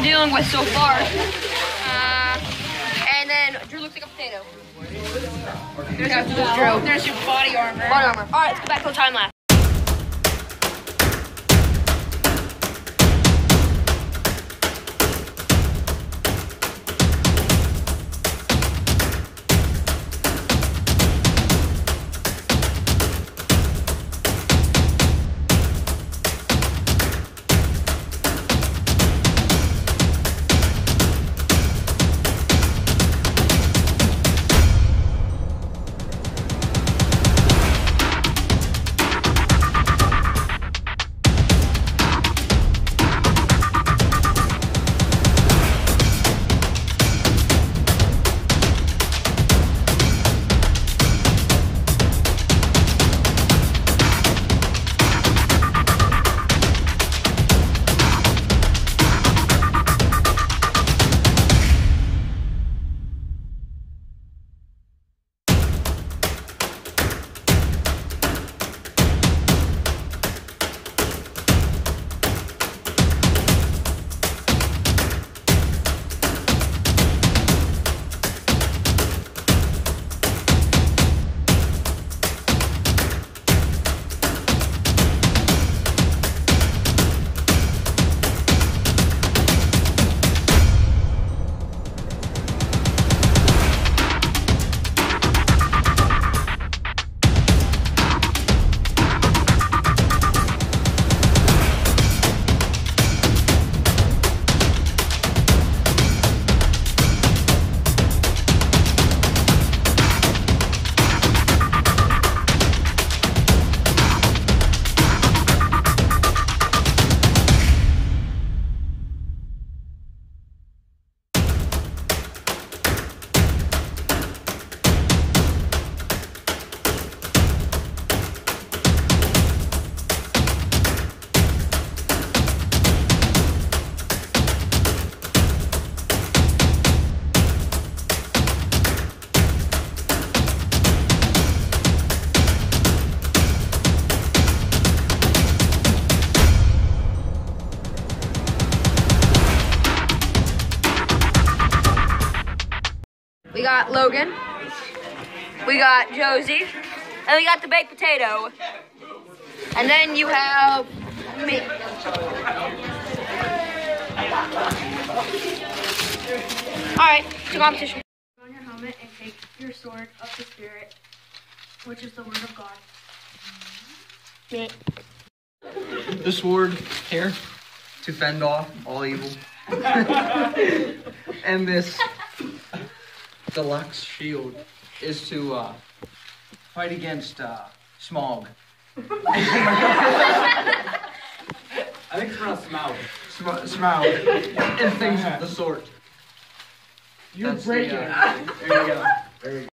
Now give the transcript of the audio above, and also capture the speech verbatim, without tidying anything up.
we're dealing with so far. Uh, and then Drew looks like a potato. There's, a, there's Drew. There's your body armor. Body armor. All right, let's go back to the time lapse. We got Logan, we got Josie, and we got the baked potato. And then you have me. Alright, to competition. Put on your helmet and take your sword of the spirit, which is the word of God. Me. The sword here to fend off all evil. And this deluxe shield is to uh, fight against uh, smog. I think it's pronounced Smaug. Sm- smog. And things of the sort. You're That's breaking the, it. uh, There you go. There you